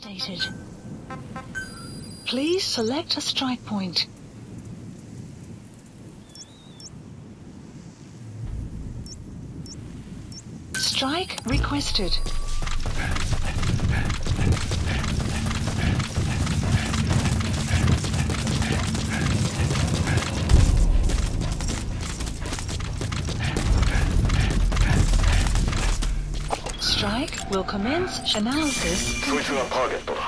activated. Please select a strike point. Strike requested. Strike will commence analysis. そいつがターゲットだ。